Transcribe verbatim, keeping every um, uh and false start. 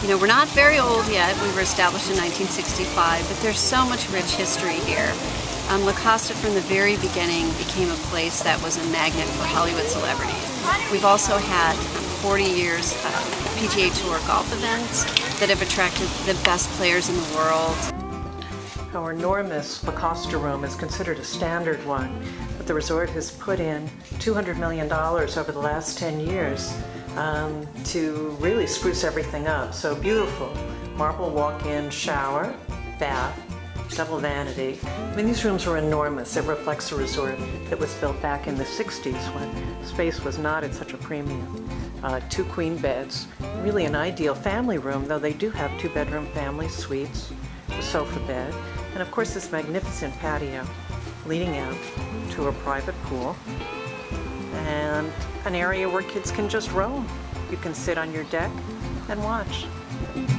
You know, we're not very old yet. We were established in nineteen sixty-five, but there's so much rich history here. Um, La Costa from the very beginning became a place that was a magnet for Hollywood celebrities. We've also had forty years of P G A Tour golf events that have attracted the best players in the world. Our enormous La Costa room is considered a standard one, but the resort has put in two hundred million dollars over the last ten years um, to really spruce everything up. So beautiful. Marble walk-in shower, bath, double vanity. I mean, these rooms are enormous. It reflects a resort that was built back in the sixties when space was not at such a premium. Uh, two queen beds, really an ideal family room, though they do have two bedroom family suites, a sofa bed, and of course this magnificent patio leading out to a private pool and an area where kids can just roam. You can sit on your deck and watch.